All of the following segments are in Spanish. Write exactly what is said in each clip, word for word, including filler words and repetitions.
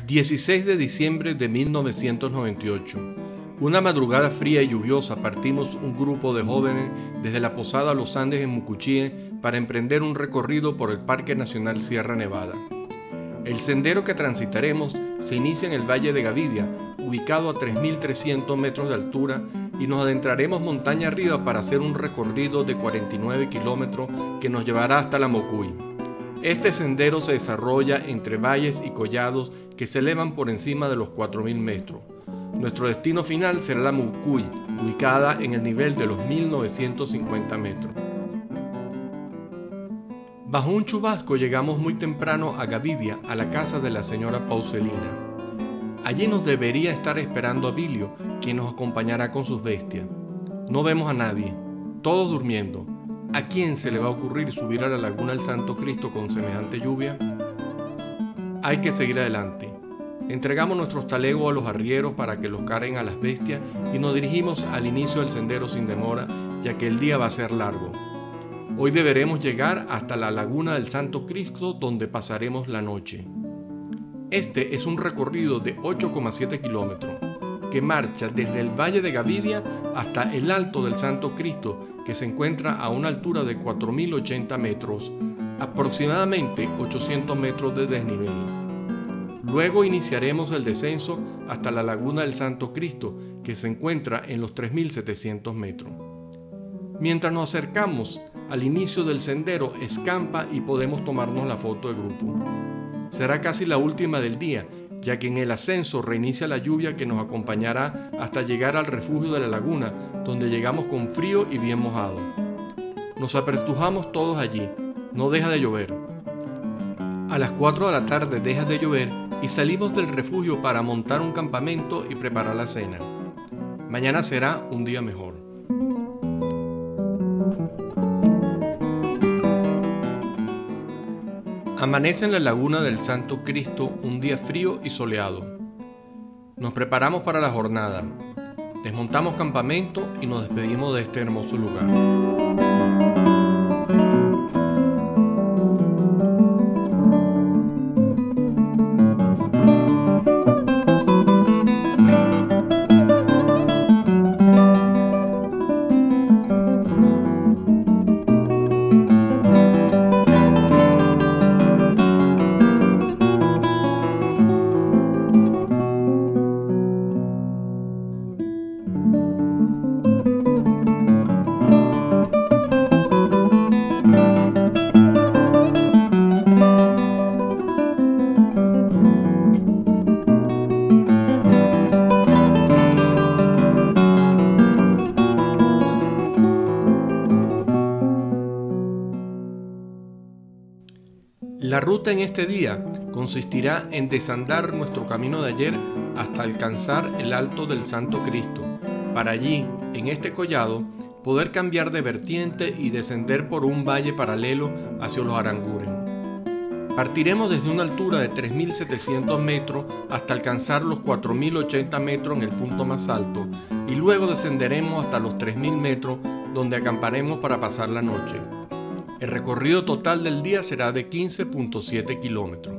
dieciséis de diciembre de mil novecientos noventa y ocho. Una madrugada fría y lluviosa partimos un grupo de jóvenes desde la Posada Los Andes en Mucuchíe para emprender un recorrido por el Parque Nacional Sierra Nevada. El sendero que transitaremos se inicia en el Valle de Gavidia, ubicado a tres mil trescientos metros de altura, y nos adentraremos montaña arriba para hacer un recorrido de cuarenta y nueve kilómetros que nos llevará hasta la Mocuy. Este sendero se desarrolla entre valles y collados que se elevan por encima de los cuatro mil metros. Nuestro destino final será la Mocuy, ubicada en el nivel de los mil novecientos cincuenta metros. Bajo un chubasco llegamos muy temprano a Gavidia, a la casa de la señora Pauselina. Allí nos debería estar esperando Abilio, quien nos acompañará con sus bestias. No vemos a nadie, todos durmiendo. ¿A quién se le va a ocurrir subir a la laguna del Santo Cristo con semejante lluvia? Hay que seguir adelante. Entregamos nuestros talegos a los arrieros para que los carguen a las bestias y nos dirigimos al inicio del sendero sin demora, ya que el día va a ser largo. Hoy deberemos llegar hasta la laguna del Santo Cristo, donde pasaremos la noche. Este es un recorrido de ocho coma siete kilómetros, que marcha desde el Valle de Gavidia hasta el Alto del Santo Cristo, que se encuentra a una altura de cuatro mil ochenta metros, aproximadamente ochocientos metros de desnivel. Luego iniciaremos el descenso hasta la laguna del Santo Cristo, que se encuentra en los tres mil setecientos metros. Mientras nos acercamos al inicio del sendero, escampa y podemos tomarnos la foto de grupo. Será casi la última del día, ya que en el ascenso reinicia la lluvia que nos acompañará hasta llegar al refugio de la laguna, donde llegamos con frío y bien mojado. Nos apertujamos todos allí, no deja de llover. A las cuatro de la tarde deja de llover y salimos del refugio para montar un campamento y preparar la cena. Mañana será un día mejor. Amanece en la laguna del Santo Cristo un día frío y soleado. Nos preparamos para la jornada, desmontamos campamento y nos despedimos de este hermoso lugar. La ruta en este día consistirá en desandar nuestro camino de ayer hasta alcanzar el Alto del Santo Cristo, para allí, en este collado, poder cambiar de vertiente y descender por un valle paralelo hacia los Aranguren. Partiremos desde una altura de tres mil setecientos metros hasta alcanzar los cuatro mil ochenta metros en el punto más alto y luego descenderemos hasta los tres mil metros, donde acamparemos para pasar la noche. El recorrido total del día será de quince punto siete kilómetros.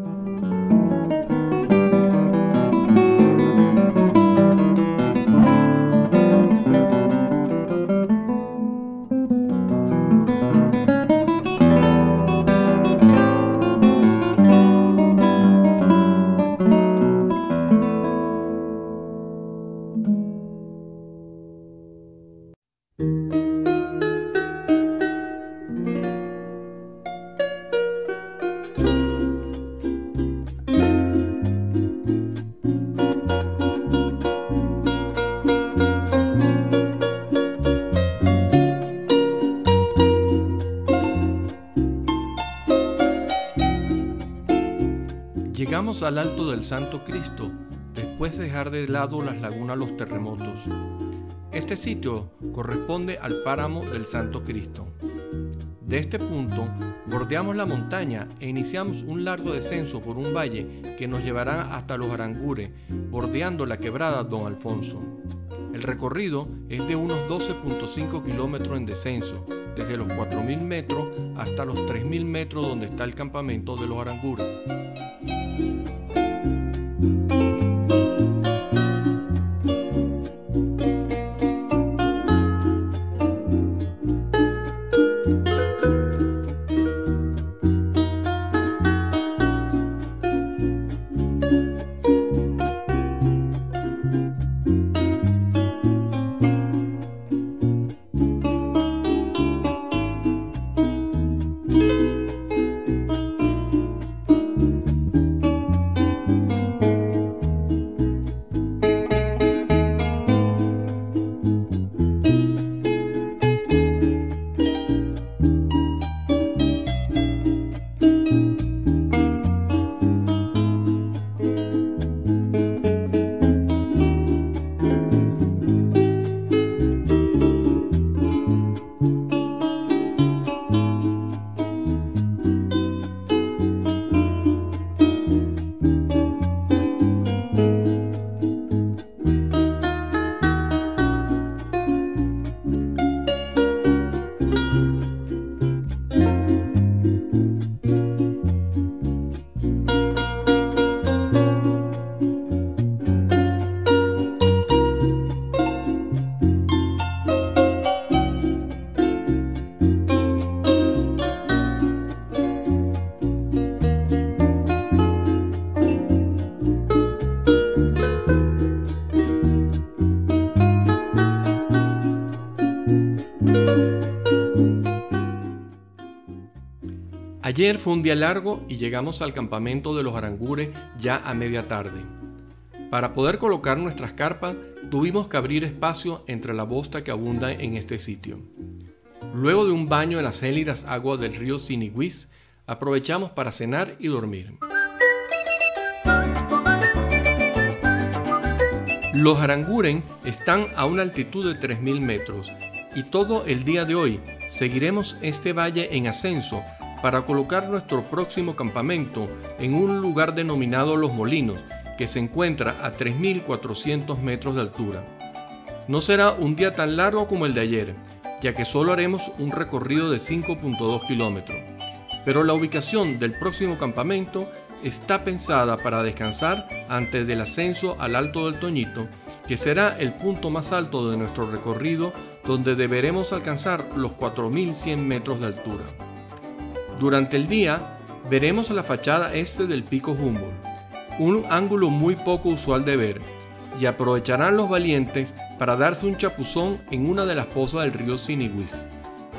Llegamos al Alto del Santo Cristo, después de dejar de lado las lagunas Los Terremotos. Este sitio corresponde al páramo del Santo Cristo. De este punto, bordeamos la montaña e iniciamos un largo descenso por un valle que nos llevará hasta los Arangures, bordeando la quebrada Don Alfonso. El recorrido es de unos doce punto cinco kilómetros en descenso, desde los cuatro mil metros hasta los tres mil metros donde está el campamento de los Arangures. Ayer fue un día largo y llegamos al campamento de los Arangures ya a media tarde. Para poder colocar nuestras carpas, tuvimos que abrir espacio entre la bosta que abunda en este sitio. Luego de un baño en las gélidas aguas del río Sinigüís, aprovechamos para cenar y dormir. Los Aranguren están a una altitud de tres mil metros y todo el día de hoy seguiremos este valle en ascenso para colocar nuestro próximo campamento en un lugar denominado Los Molinos, que se encuentra a tres mil cuatrocientos metros de altura. No será un día tan largo como el de ayer, ya que solo haremos un recorrido de cinco punto dos kilómetros, pero la ubicación del próximo campamento está pensada para descansar antes del ascenso al Alto del Toñito, que será el punto más alto de nuestro recorrido, donde deberemos alcanzar los cuatro mil cien metros de altura. Durante el día veremos la fachada este del Pico Humboldt, un ángulo muy poco usual de ver, y aprovecharán los valientes para darse un chapuzón en una de las pozas del río Sinigüís.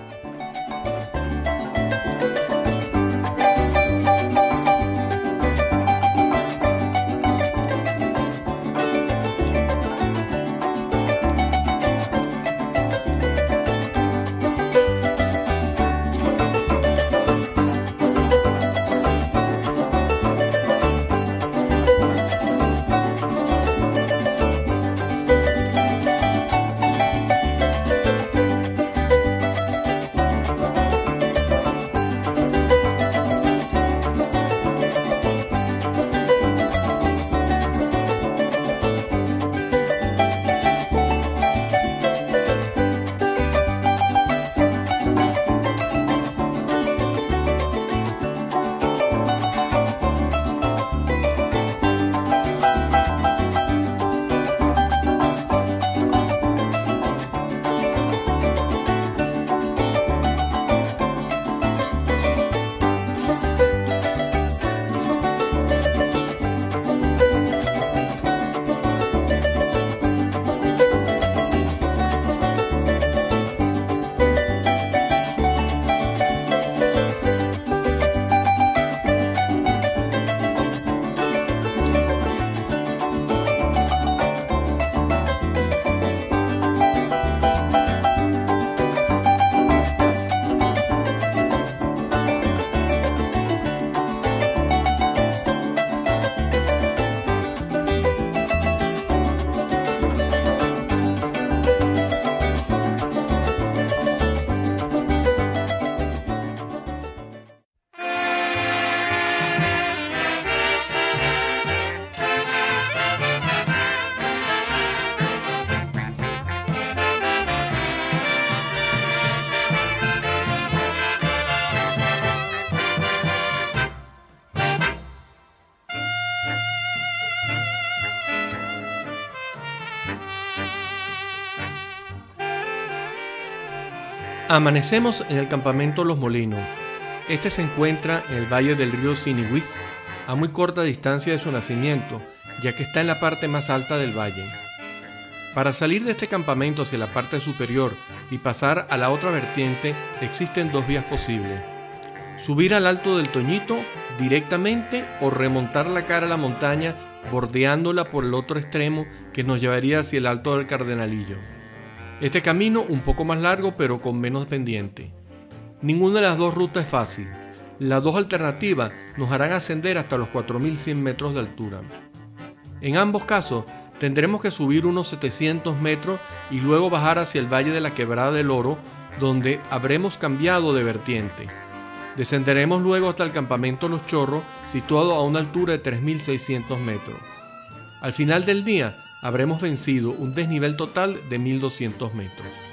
Amanecemos en el campamento Los Molinos. Este se encuentra en el valle del río Sinigüís, a muy corta distancia de su nacimiento, ya que está en la parte más alta del valle. Para salir de este campamento hacia la parte superior y pasar a la otra vertiente, existen dos vías posibles: subir al Alto del Toñito directamente o remontar la cara a la montaña bordeándola por el otro extremo, que nos llevaría hacia el Alto del Cardenalillo. Este camino un poco más largo pero con menos pendiente. Ninguna de las dos rutas es fácil. Las dos alternativas nos harán ascender hasta los cuatro mil cien metros de altura. En ambos casos tendremos que subir unos setecientos metros y luego bajar hacia el Valle de la Quebrada del Oro, donde habremos cambiado de vertiente. Descenderemos luego hasta el campamento Los Chorros, situado a una altura de tres mil seiscientos metros. Al final del día habremos vencido un desnivel total de mil doscientos metros.